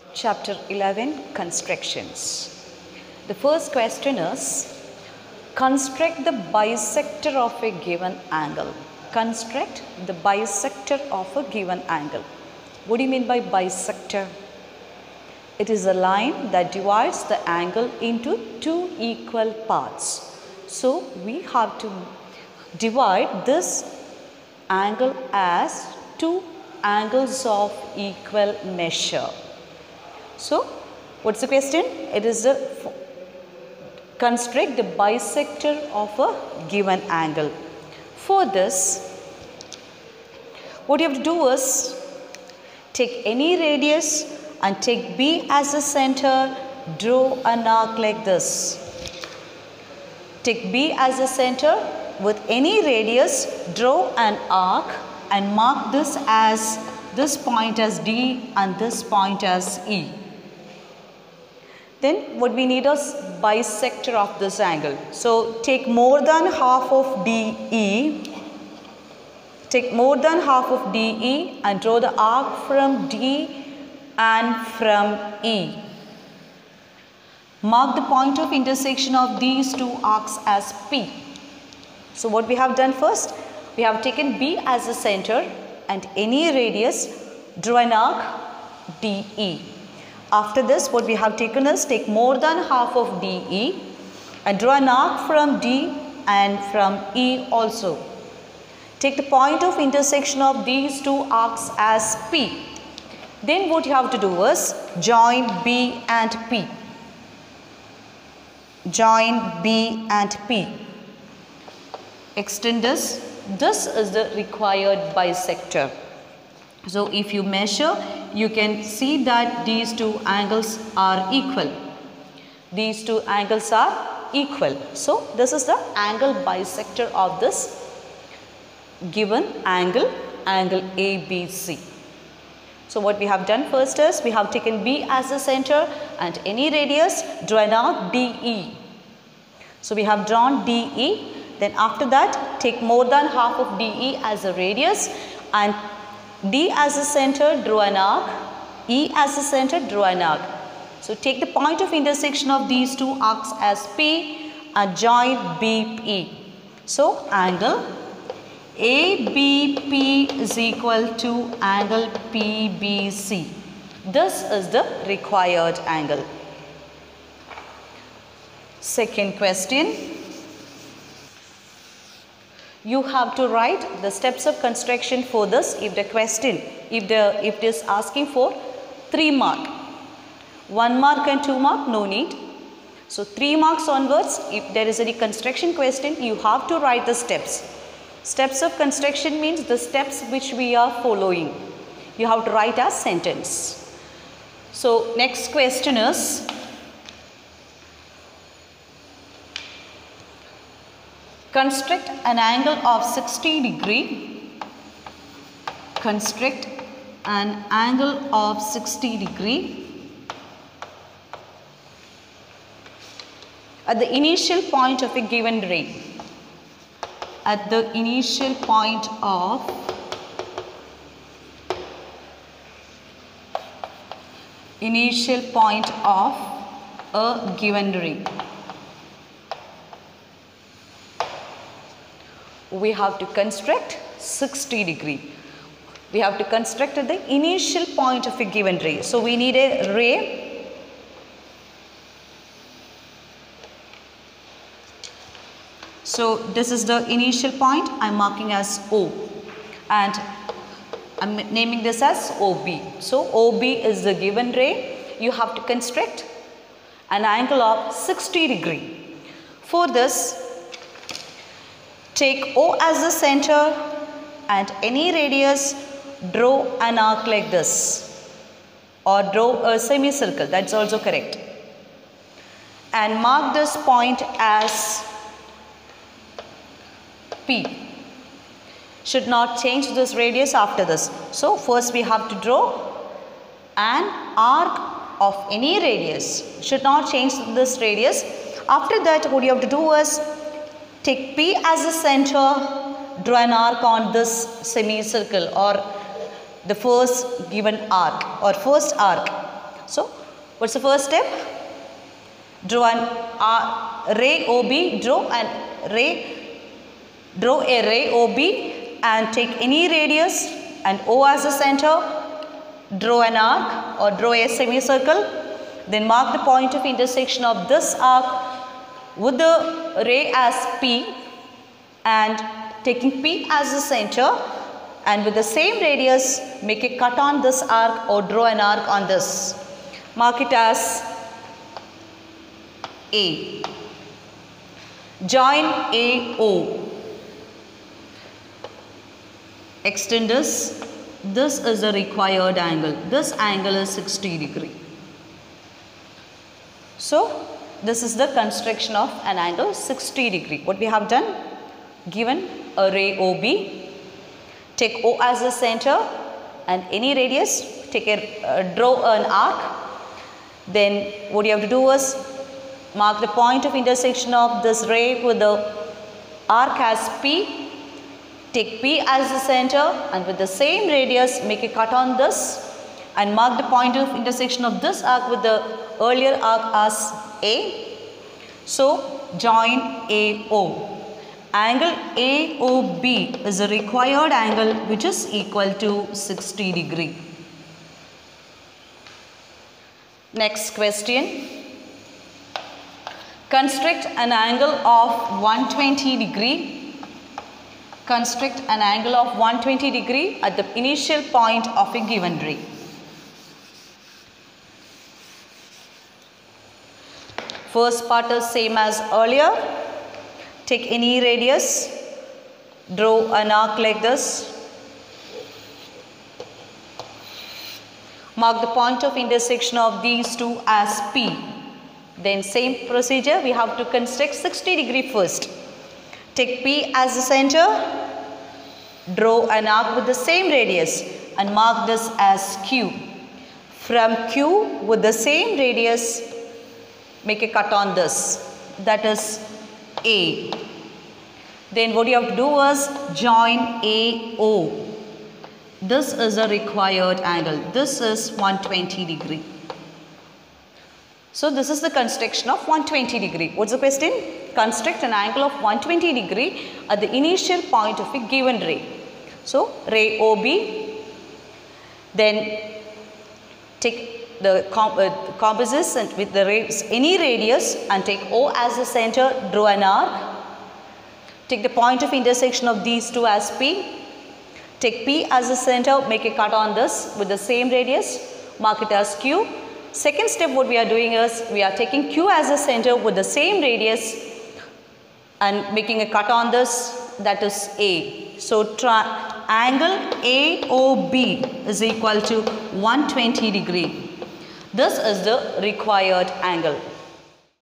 Chapter 11, Constructions. The first question is, construct the bisector of a given angle. Construct the bisector of a given angle. What do you mean by bisector? It is a line that divides the angle into two equal parts. So we have to divide this angle as two angles of equal measure. So what's the question? It is the construct the bisector of a given angle. For this, what you have to do is take any radius and take B as a center, draw an arc like this. Take B as a center with any radius, draw an arc and mark this point as D and this point as E. Then what we need is bisector of this angle. So take more than half of DE. Take more than half of DE and draw the arc from D and from E. Mark the point of intersection of these two arcs as P. So what we have done first, we have taken B as a center and any radius, draw an arc DE. After this, what we have taken is take more than half of DE and draw an arc from D and from E also. Take the point of intersection of these two arcs as P. Then what you have to do is join B and P. Join B and P. Extend this. This is the required bisector. So if you measure, you can see that these two angles are equal. These two angles are equal. So this is the angle bisector of this given angle, angle ABC. So what we have done first is we have taken B as a center and any radius, draw an arc DE. So we have drawn DE. Then after that, take more than half of DE as a radius and D as a center, draw an arc. E as a center, draw an arc. So take the point of intersection of these two arcs as P and join BP. So angle ABP is equal to angle PBC. This is the required angle. Second question. You have to write the steps of construction for this if the question, if it is asking for 3 mark. 1 mark and 2 mark, no need. So 3 marks onwards, if there is any construction question, you have to write the steps. Steps of construction means the steps which we are following. You have to write as sentence. So next question is, construct an angle of 60 degree. Construct an angle of 60 degree at the initial point of a given ray. At the initial point of a given ray. We have to construct 60 degree. We have to construct at the initial point of a given ray. So we need a ray. So this is the initial point. I am marking as O and I am naming this as OB. So OB is the given ray. You have to construct an angle of 60 degree. For this, take O as the center and any radius, draw an arc like this or draw a semicircle, that's also correct. And mark this point as P. Should not change this radius after this. So first we have to draw an arc of any radius. Should not change this radius. After that, what you have to do is take P as a center, draw an arc on this semicircle or the first given arc or first arc. So what's the first step? Draw an ray OB, draw a ray OB and take any radius and O as the center. Draw an arc or draw a semicircle. Then mark the point of intersection of this arc with the ray as P and taking P as the center, and with the same radius make a cut on this arc or draw an arc on this. Mark it as A. Join AO. Extend this. This is the required angle. This angle is 60 degree. So this is the construction of an angle 60 degree. What we have done? Given a ray OB, take O as the center and any radius, draw an arc. Then what you have to do is mark the point of intersection of this ray with the arc as P. Take P as the center and with the same radius make a cut on this and mark the point of intersection of this arc with the earlier arc as A. So join AO. Angle AOB is a required angle which is equal to 60 degree. Next question. Construct an angle of 120 degree. Construct an angle of 120 degree at the initial point of a given ray. First part is same as earlier. Take any radius, draw an arc like this. Mark the point of intersection of these two as P. Then same procedure, we have to construct 60 degree first. Take P as the center, draw an arc with the same radius and mark this as Q. From Q with the same radius, make a cut on this, that is A. Then what you have to do is join AO. This is a required angle. This is 120 degree. So this is the construction of 120 degree. What's the question? Construct an angle of 120 degree at the initial point of a given ray. So ray OB, then take the compasses and with the rays, any radius and take O as the center, draw an arc. Take the point of intersection of these two as P. Take P as the center, make a cut on this with the same radius, mark it as Q. Second step what we are doing is we are taking Q as the center with the same radius and making a cut on this, that is A. So angle AOB is equal to 120 degree. This is the required angle.